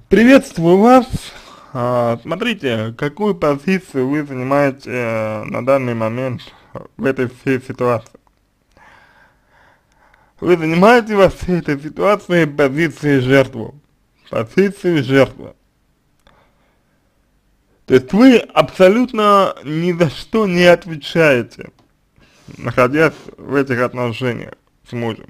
Приветствую вас. Смотрите, какую позицию вы занимаете на данный момент в этой всей ситуации? Вы занимаете во всей этой ситуации позиции жертвы. Позицию жертвы. То есть вы абсолютно ни за что не отвечаете, находясь в этих отношениях с мужем.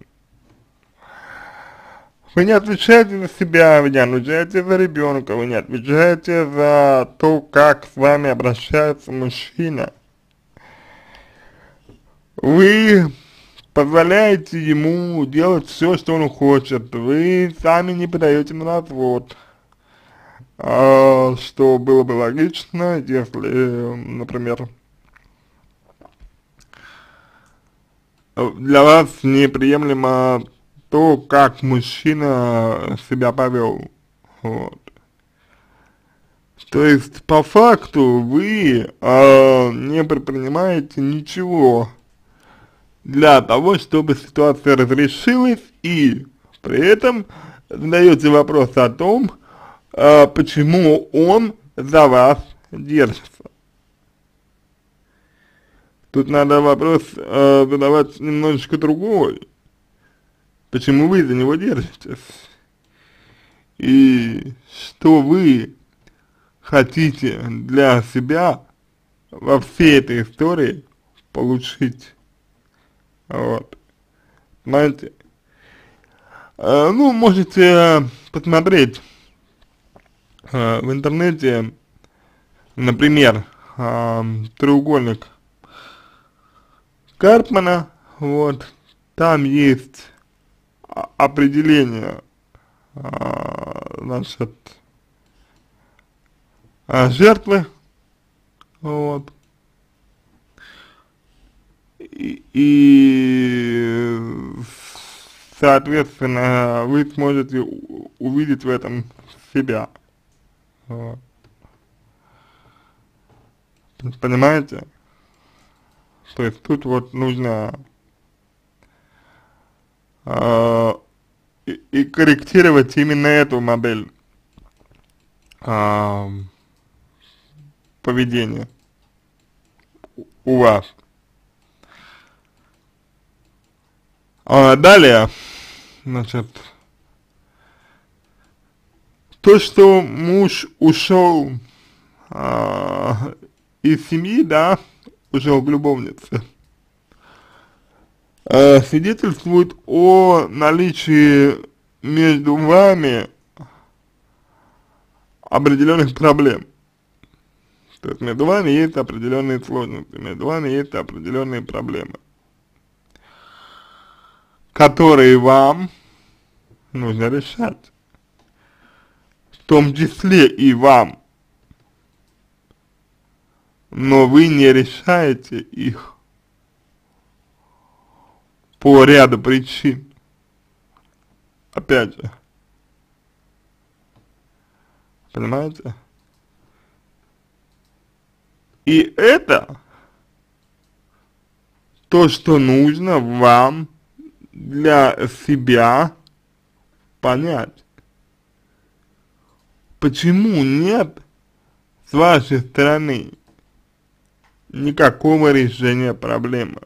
Вы не отвечаете за себя, вы не отвечаете за ребенка, вы не отвечаете за то, как с вами обращается мужчина. Вы позволяете ему делать все, что он хочет, вы сами не подаете на развод, что было бы логично, если, например, для вас неприемлемо то, как мужчина себя повел. Вот. То есть, по факту, вы не предпринимаете ничего для того, чтобы ситуация разрешилась, и при этом задаете вопрос о том, почему он за вас держится. Тут надо вопрос задавать немножечко другой. Почему вы за него держитесь? И что вы хотите для себя во всей этой истории получить? Вот. Понимаете? Ну, можете посмотреть в интернете, например, треугольник Карпмана, вот, там есть определение, значит, жертвы, вот, и соответственно, вы сможете увидеть в этом себя, вот. Понимаете? То есть тут вот нужно и корректировать именно эту модель поведения у вас. Далее, значит, то, что муж ушел из семьи, да, ушел к любовнице, свидетельствует о наличии между вами определенных проблем. То есть между вами есть определенные сложности, между вами есть определенные проблемы, которые вам нужно решать, в том числе и вам, но вы не решаете их по ряду причин. Опять же, понимаете? И это то, что нужно вам для себя понять. Почему нет с вашей стороны никакого решения проблемы?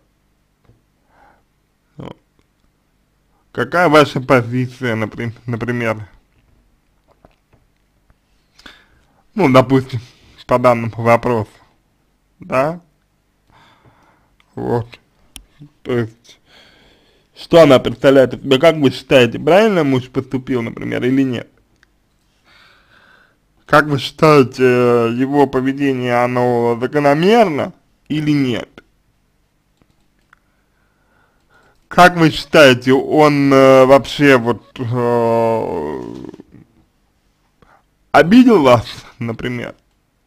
Какая ваша позиция, например, ну, допустим, по данному вопросу, да? Вот. То есть, что она представляет из себя, как вы считаете, правильно муж поступил, например, или нет? Как вы считаете, его поведение, оно закономерно или нет? Как вы считаете, он вообще вот обидел вас, например,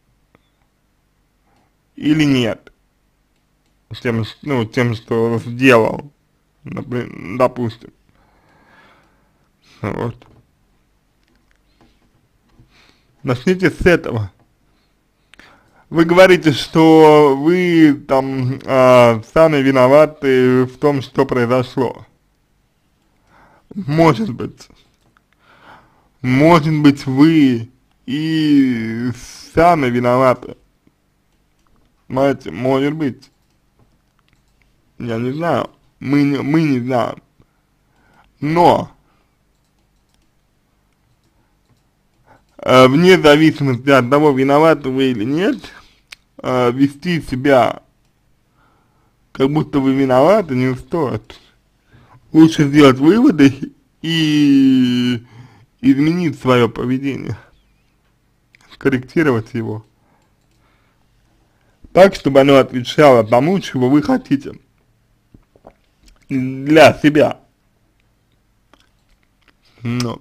или нет? Тем, ну, тем, что сделал, допустим. Вот. Начните с этого. Вы говорите, что вы там сами виноваты в том, что произошло. Может быть. может быть, вы и сами виноваты, понимаете, может быть, я не знаю, мы не знаем, но вне зависимости от того, виноваты вы или нет, вести себя, как будто вы виноваты, не стоит. Лучше сделать выводы и изменить свое поведение, скорректировать его, так, чтобы оно отвечало тому, чего вы хотите для себя. Ну.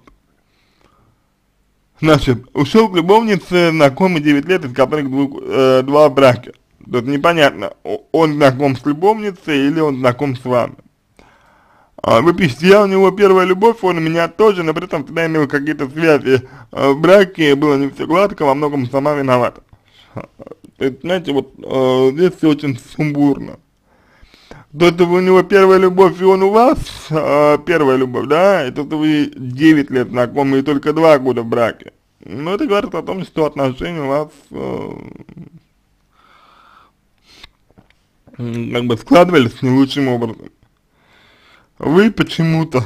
Значит, ушел к любовнице, знакомый 9 лет, из которых два брака. Тут непонятно, он знаком с любовницей или он знаком с вами. Вы пишете, я у него первая любовь, он у меня тоже, но при этом всегда имел какие-то связи в браке, было не все гладко, во многом сама виновата. То есть, знаете, вот здесь все очень сумбурно. То, что у него первая любовь, и он у вас первая любовь, да, и то, что вы 9 лет знакомы и только 2 года в браке. Ну, это говорит о том, что отношения у вас как бы складывались не лучшим образом. Вы почему-то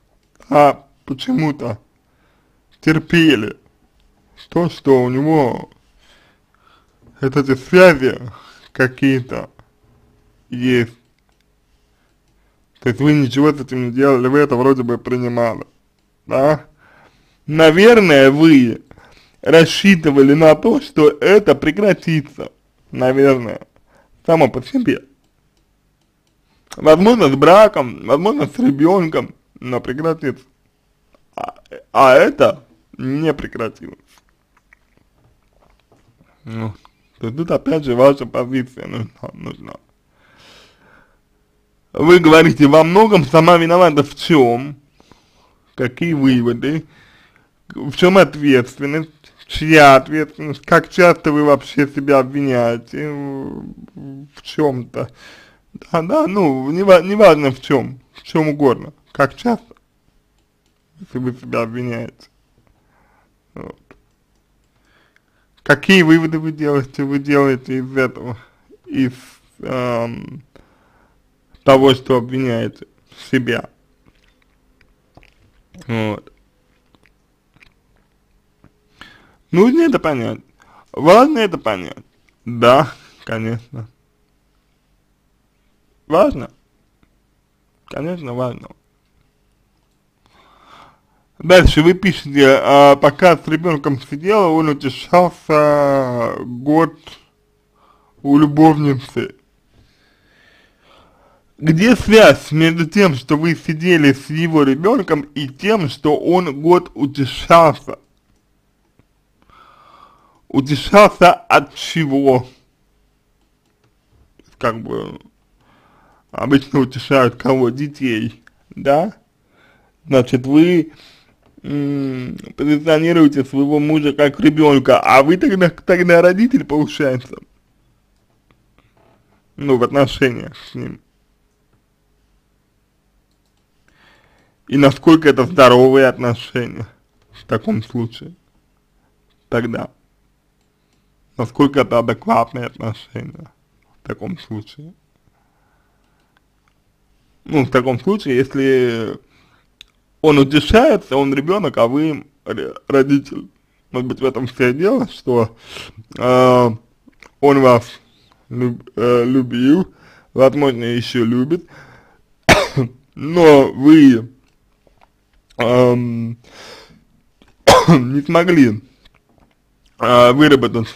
терпели то, что у него эти связи какие-то есть. То есть вы ничего с этим не делали, вы это вроде бы принимали, да? Наверное, вы рассчитывали на то, что это прекратится, наверное, само по себе. Возможно, с браком, возможно, с ребенком, но прекратится. А это не прекратилось. Ну, то есть тут опять же ваша позиция нужна. Вы говорите, во многом сама виновата в чем? Какие выводы? В чем ответственность? Чья ответственность? Как часто вы вообще себя обвиняете в чем-то? Да, ну, неважно в чем угодно. Как часто, если вы себя обвиняете. Вот. Какие выводы вы делаете из этого? Из того, что обвиняете себя. Вот. Нужно это понять. Важно это понять. Да, конечно. Важно? Конечно, важно. Дальше вы пишете, пока с ребенком сидела, он утешался год у любовницы. Где связь между тем, что вы сидели с его ребенком, и тем, что он год утешался? Утешался от чего? Как бы обычно утешают кого? Детей, да? Значит, вы позиционируете своего мужа как ребенка, а вы тогда родитель, получается, ну, в отношениях с ним. И насколько это здоровые отношения в таком случае тогда? Насколько это адекватные отношения в таком случае? Ну, в таком случае, если он утешается, он ребенок, а вы родитель. Может быть, в этом все дело, что он вас любил, возможно, еще любит, но вы не смогли выработать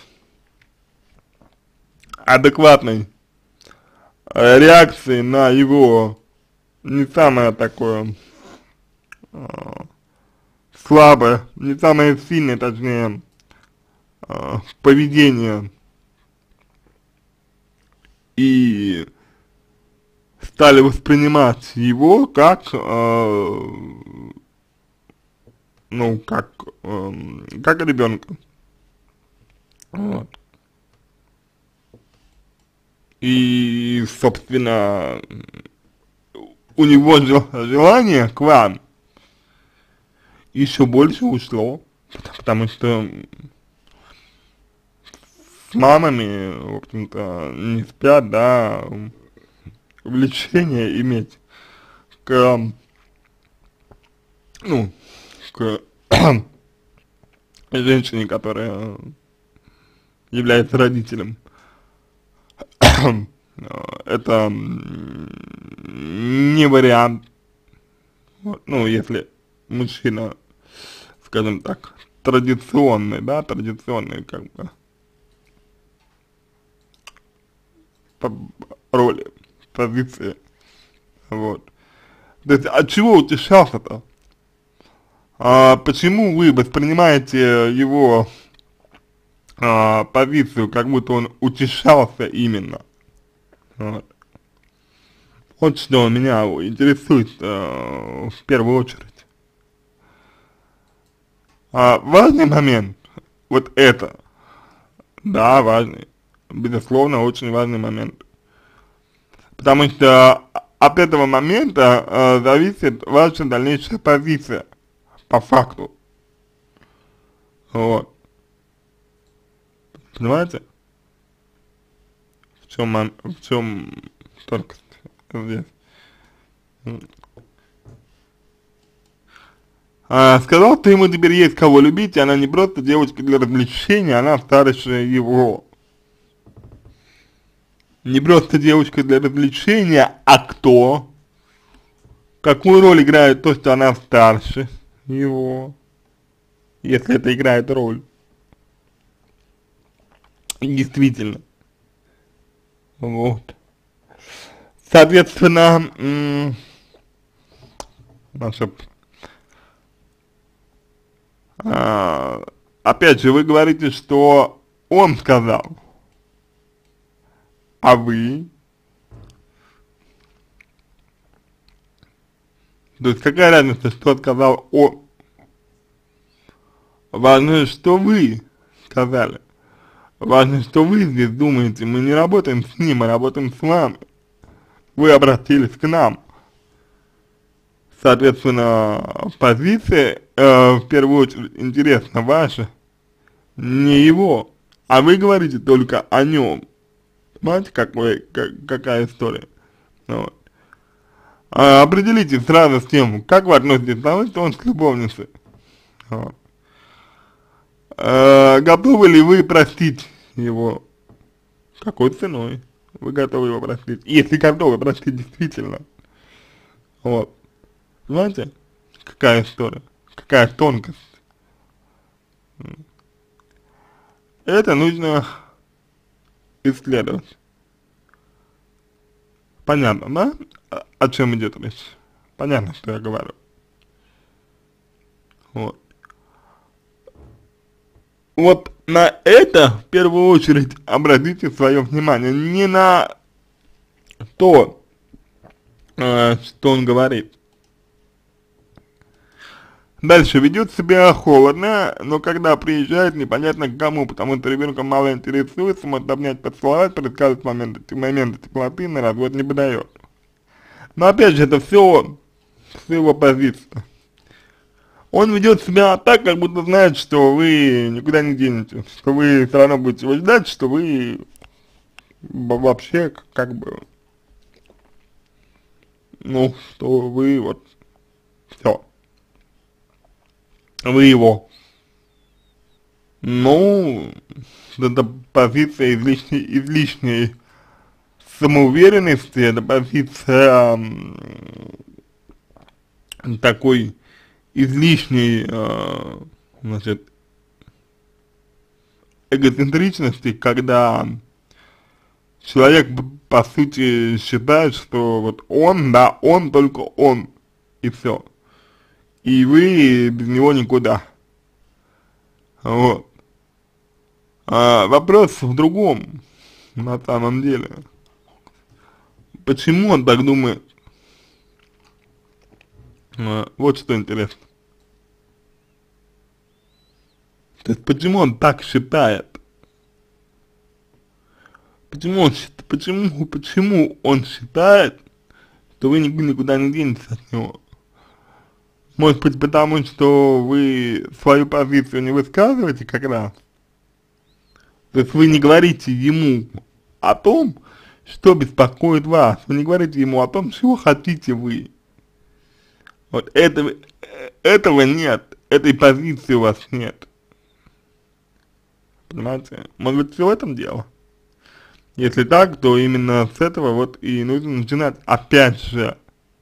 адекватной реакции на его не самое такое слабое, не самое сильное, точнее, поведение, и стали воспринимать его как, ну, как ребенка. Вот. И, собственно, у него желание к вам еще больше ушло, потому что с мамами, в общем-то, не спят, да, влечение иметь к, ну, к женщине, которая является родителем. Это не вариант, вот, ну, если мужчина, скажем так, традиционный, да, традиционный, как бы, по роли, позиции, вот. То есть от чего утешался-то? Почему вы воспринимаете его позицию, как будто он утешался именно? Вот, вот что меня интересует в первую очередь. Важный момент, вот это, да, важный, безусловно, очень важный момент. Потому что от этого момента зависит ваша дальнейшая позиция, по факту. Вот. Понимаете? В чем тонкость здесь? Сказал, что ему теперь есть кого любить, и она не просто девочка для развлечения, она старше его. Не просто девочка для развлечения, а кто? Какую роль играет то, что она старше его, если это играет роль? Действительно. Вот. Соответственно, наша, опять же, вы говорите, что он сказал, а вы? То есть какая разница, что сказал он? Важно, что вы сказали. Важно, что вы здесь думаете. Мы не работаем с ним, мы работаем с вами. Вы обратились к нам. Соответственно, позиция, в первую очередь, интересна ваша, не его. А вы говорите только о нем. Понимаете, какая история? Вот. Определитесь сразу с тем, как вы относитесь к тому, что он с любовницей. Вот. Готовы ли вы простить его? Какой ценой вы готовы его простить? Если готовы простить действительно. Вот. Понимаете, какая история? Какая тонкость? Это нужно исследовать. Понятно, да? О чем идет речь? Понятно, что я говорю. Вот. Вот на это в первую очередь обратите свое внимание, не на то, что он говорит. Дальше ведет себя холодно, но когда приезжает, непонятно к кому, потому что ребенка мало интересуется, может обнять, поцеловать, предсказывать моменты теплоты, на развод не подает. Но опять же, это все его позиция. Он ведет себя так, как будто знает, что вы никуда не денете, что вы все равно будете его ждать, что вы вообще как бы, ну, что вы вот, все, вы его. Ну, это позиция излишней самоуверенности, это позиция такой излишней, значит, эгоцентричности, когда человек, по сути, считает, что вот он, да, он, только он, и все. И вы без него никуда. Вот. Вопрос в другом, на самом деле. Почему он так думает? Вот что интересно. То есть, почему он так считает? Почему он считает, что вы никуда не денетесь от него? Может быть, потому что вы свою позицию не высказываете как раз. То есть вы не говорите ему о том, что беспокоит вас. Вы не говорите ему о том, чего хотите вы. Вот этого нет, этой позиции у вас нет. Понимаете? Может быть, все в этом дело? Если так, то именно с этого вот и нужно начинать. Опять же,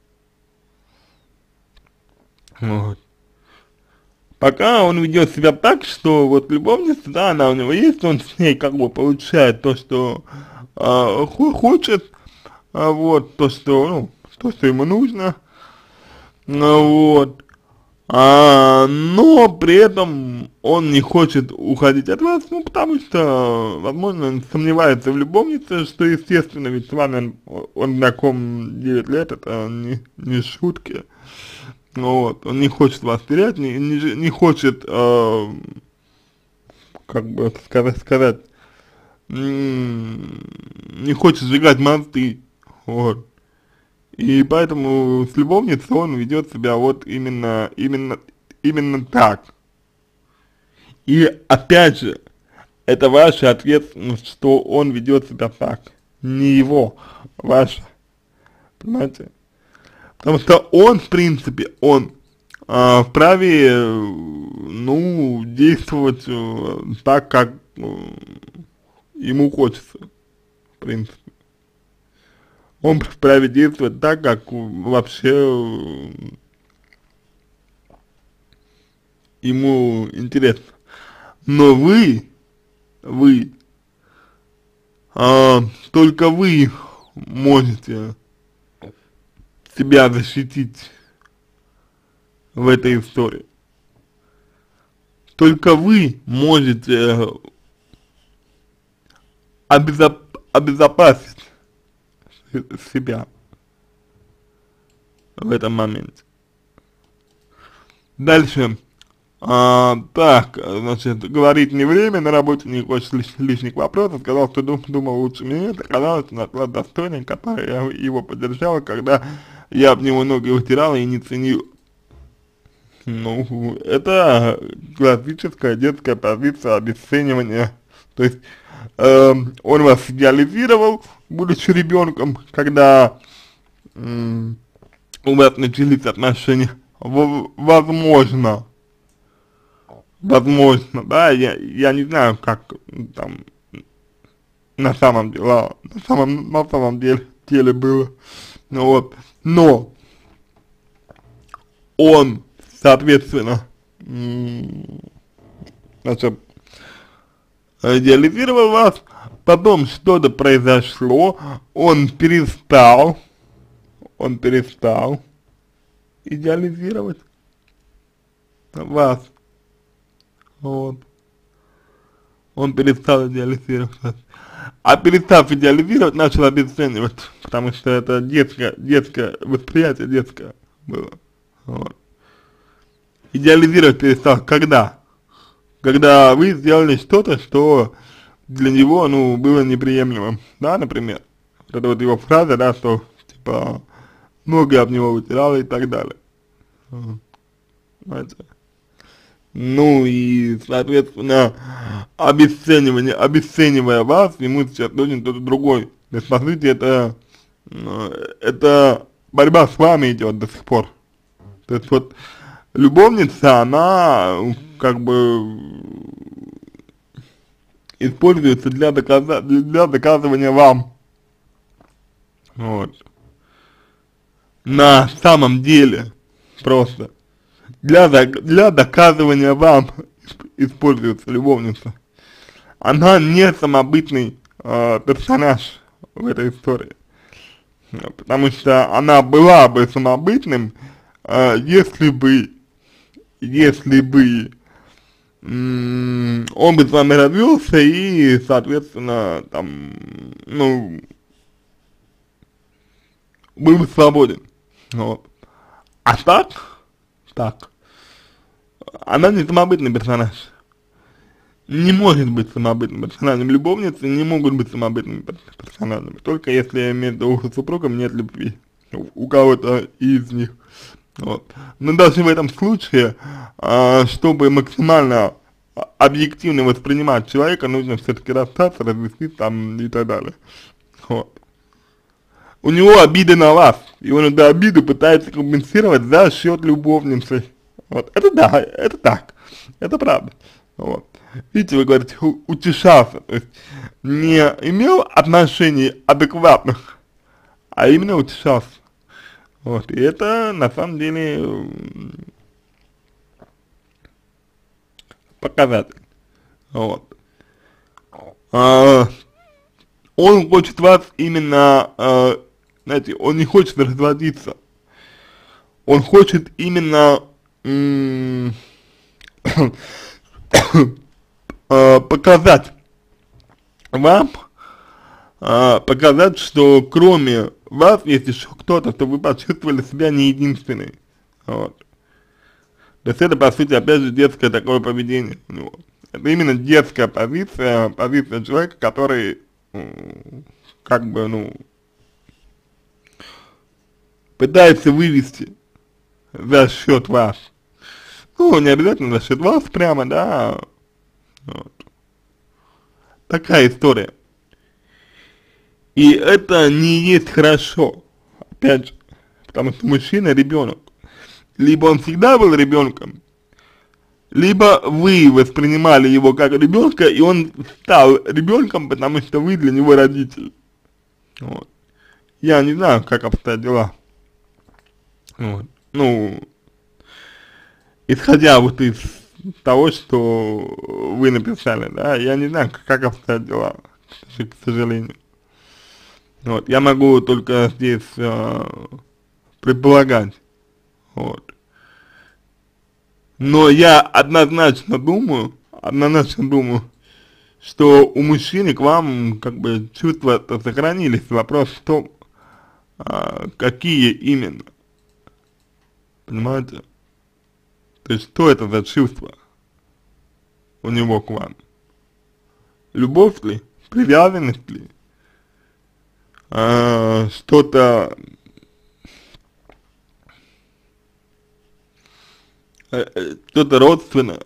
вот. Пока он ведет себя так, что вот любовница, да, она у него есть, он с ней как бы получает то, что хочет, вот, то, что ему нужно, вот, но при этом он не хочет уходить от вас, ну, потому что, возможно, он сомневается в любовнице, что, естественно, ведь с вами он знаком 9 лет, это не шутки. Вот, он не хочет вас терять, не хочет, как бы сказать, не хочет сжигать мосты, вот. И поэтому с любовницей он ведет себя вот именно так. И опять же, это ваша ответственность, что он ведет себя так, не его, ваша, понимаете? Потому что он, в принципе, он вправе, ну, действовать так, как ему хочется, в принципе. Он вправе действовать так, как вообще ему интересно. Но только вы можете себя защитить в этой истории. Только вы можете обезопасить себя в этом моменте. Дальше, так, значит, говорить не время, на работе не хочешь лишних вопросов, сказал, что думал лучше меня, оказалось, он отклад достойный, который я его поддержала, когда я об него ноги вытирала и не ценил. Ну, это классическая детская позиция обесценивания, то есть, он вас идеализировал, будучи ребенком, когда у вас начались отношения, возможно, да, я не знаю, как там на самом деле было, ну, вот, но он, соответственно, значит, идеализировал вас, потом что-то произошло, он перестал идеализировать вас, вот, он перестал идеализировать вас, а перестав идеализировать, начал обесценивать, потому что это детское восприятие, детское было, вот. Идеализировать перестал когда? Когда вы сделали что-то, что для него, ну, было неприемлемым, да, например, вот это вот его фраза, да, что, типа, ноги об него вытирала и так далее, понимаете? Ну и, соответственно, обесценивая вас, ему сейчас нужен кто-то другой, то есть, по сути, это борьба с вами идет до сих пор, то есть, вот, любовница, она, как бы, используется для доказывания вам, вот, на самом деле, просто, для доказывания вам используется любовница, она не самобытный персонаж в этой истории, потому что она была бы самобытным, если бы он бы с вами развелся и, соответственно, там, ну, был бы свободен, вот. А так, она не самобытный персонаж, не может быть самобытным персонажем, любовницы не могут быть самобытными персонажами, только если между супругами нет любви, у кого-то из них. Вот. Но даже в этом случае, чтобы максимально объективно воспринимать человека, нужно все-таки расстаться, развестись там и так далее. Вот. У него обида на вас, и он эту обиду пытается компенсировать за счет любовницы. Вот. Это да, это так, это правда. Вот. Видите, вы говорите, утешался, то есть не имел отношений адекватных, а именно утешался. Вот. И это на самом деле показатель. Вот. Он хочет вас именно, знаете, он не хочет разводиться, он хочет именно показать вам, показать, что кроме вас есть еще кто-то, что вы почувствовали себя не единственной. Вот. То есть это, по сути, опять же, детское такое поведение у него. Это именно детская позиция, позиция человека, который, как бы, ну, пытается вывести за счет вас. Ну, не обязательно за счет вас прямо, да. Вот. Такая история. И это не есть хорошо. Опять же, потому что мужчина ребенок. Либо он всегда был ребенком, либо вы воспринимали его как ребенка, и он стал ребенком, потому что вы для него родитель. Вот. Я не знаю, как обстоят дела. Вот. Ну, исходя вот из того, что вы написали, да, я не знаю, как обстоят дела, к сожалению. Вот. Я могу только здесь предполагать. Вот. Но я однозначно думаю, что у мужчины к вам как бы чувства сохранились. Вопрос в том, какие именно. Понимаете? То есть, что это за чувства у него к вам? Любовь ли? Привязанность ли? Что-то родственное.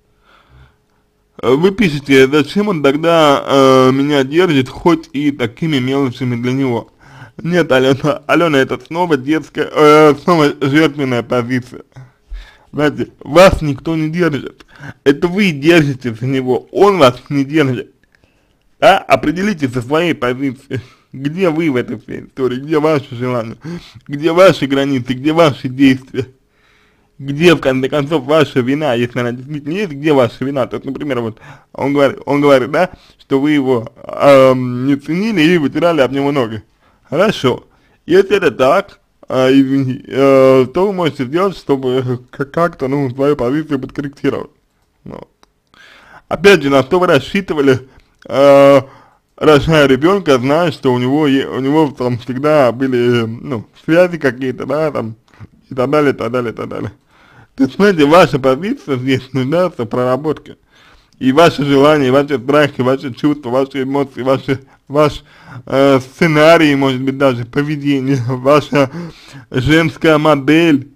Вы пишете, зачем он тогда меня держит, хоть и такими мелочами для него. Нет, Алена, это снова детская, снова жертвенная позиция. Знаете, вас никто не держит. Это вы держите за него, он вас не держит. Да? Определитесь со своей позиции. Где вы в этой всей истории, где ваши желания, где ваши границы, где ваши действия. Где, в конце концов, ваша вина, если она действительно есть, где ваша вина? То есть, например, вот он говорит, да, что вы его не ценили и вытирали об него ноги. Хорошо. Если это так, что вы можете сделать, чтобы как-то, ну, свою позицию подкорректировать? Ну. Опять же, на что вы рассчитывали, рожая ребенка, зная, что у него там всегда были, ну, связи какие-то, да, там, и так далее, и так далее, и так далее. То есть, смотрите, ваша позиция здесь нуждается в проработке. И ваши желания, ваши страхи, ваши чувства, ваши эмоции, ваш сценарий, может быть, даже поведение, ваша женская модель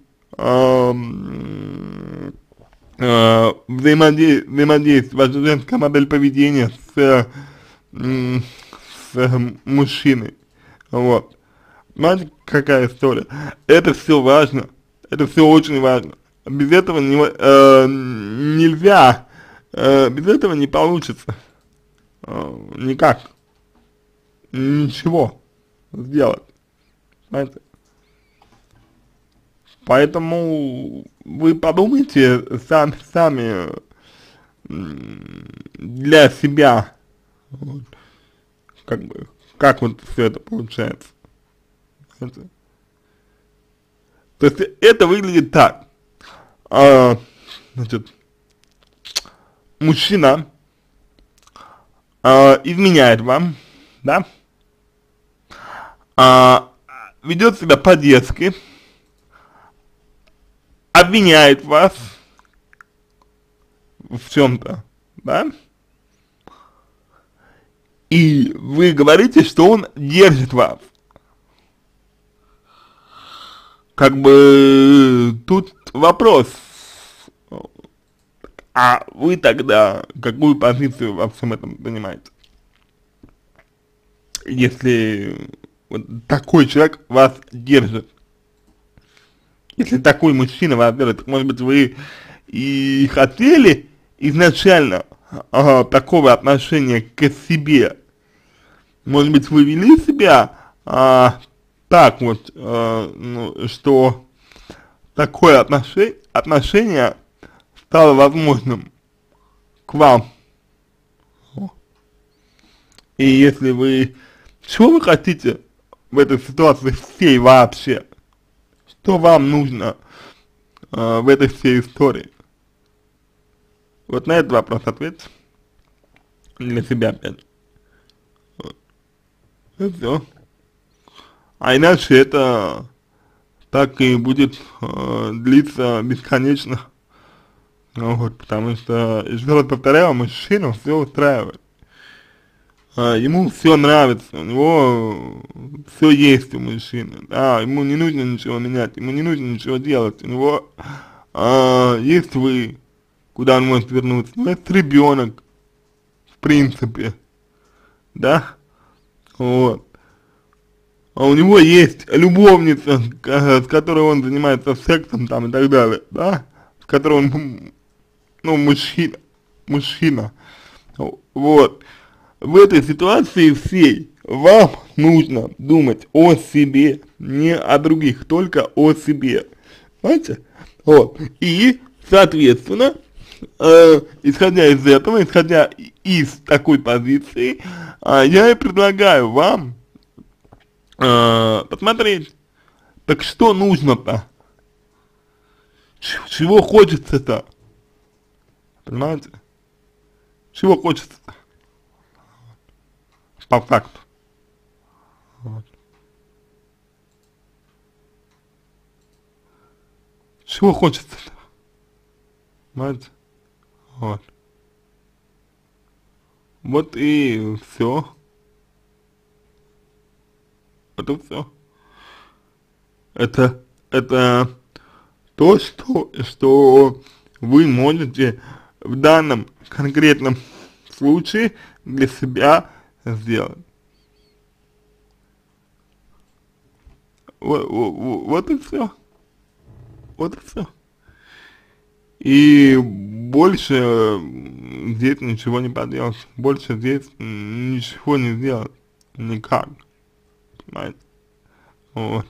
взаимодействия, ваша женская модель поведения с мужчиной. Вот. Знаете, какая история? Это все важно, это все очень важно. Без этого нельзя, без этого не получится никак, ничего сделать, знаете. Поэтому вы подумайте сами для себя, вот, как вот все это получается. Знаете? То есть это выглядит так. Значит, мужчина изменяет вам, да, ведет себя по-детски, обвиняет вас в чем-то, да, и вы говорите, что он держит вас. как бы тут вопрос, а вы тогда какую позицию во всем этом занимаете? Если вот такой человек вас держит, если такой мужчина вас держит, так, может быть, вы и хотели изначально такого отношения к себе, может быть, вы вели себя так вот, ну, что такое отношение стало возможным к вам. И если вы, чего вы хотите в этой ситуации всей вообще? Что вам нужно в этой всей истории? Вот на этот вопрос ответьте для себя опять. Вот. И все. А иначе это так и будет длиться бесконечно. Ну, вот, потому что, еще раз повторяю, мужчину все устраивает. Ему все нравится, у него все есть у мужчины, да, ему не нужно ничего менять, ему не нужно ничего делать, у него есть вы, куда он может вернуться, ну, есть ребенок, в принципе, да, вот. А у него есть любовница, с которой он занимается сексом там и так далее, да, с которой он, ну, мужчина, вот. В этой ситуации всей вам нужно думать о себе, не о других, только о себе, понимаете? Вот. И, соответственно, исходя из этого, исходя из такой позиции, я и предлагаю вам посмотреть, так что нужно-то, чего хочется-то, понимаете, чего хочется-то, по факту, вот. Чего хочется-то, понимаете, вот, вот и все. Это все. Это то, что вы можете в данном конкретном случае для себя сделать. Вот и все. Вот и все. И больше здесь ничего не поделать. Больше здесь ничего не сделать. Никак. Понимаете? Вот.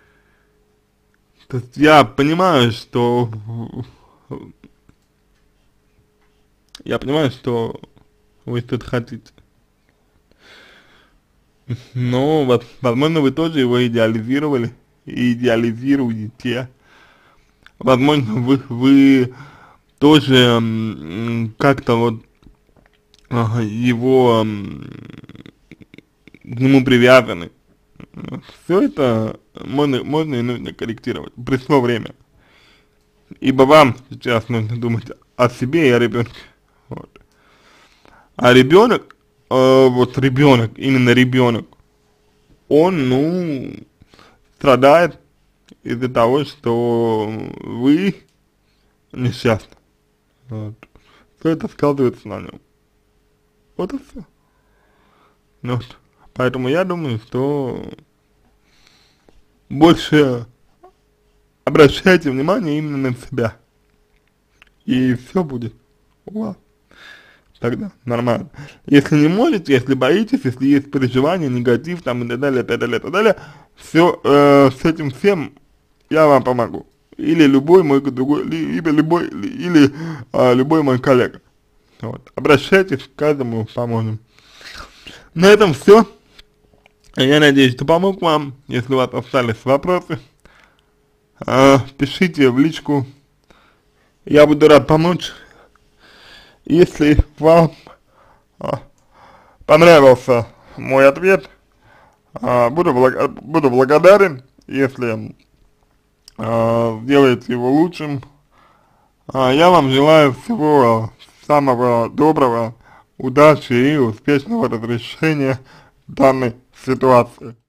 То есть я понимаю, что вы что-то хотите. Но, возможно, вы тоже его идеализировали и идеализируете. Возможно, вы тоже как-то вот его к нему привязаны. Все это можно и нужно корректировать. Пришло время. Ибо вам сейчас нужно думать о себе и о ребенке. Вот. А ребенок, вот ребенок, именно ребенок, он, ну, страдает из-за того, что вы несчастны. Вот. Все это сказывается на нем. Вот и все. Вот. Поэтому я думаю, что больше обращайте внимание именно на себя. И все будет у вас тогда нормально. Если не можете, если боитесь, если есть переживания, негатив там и так далее, так далее, так далее, все, с этим всем я вам помогу. Или любой мой другой, либо любой, или любой мой коллега. Вот. Обращайтесь, каждому поможем. На этом все. Я надеюсь, что помог вам. Если у вас остались вопросы, пишите в личку. Я буду рад помочь. Если вам понравился мой ответ, буду благодарен, если сделаете его лучшим. Я вам желаю всего самого доброго, удачи и успешного разрешения данной ситуации.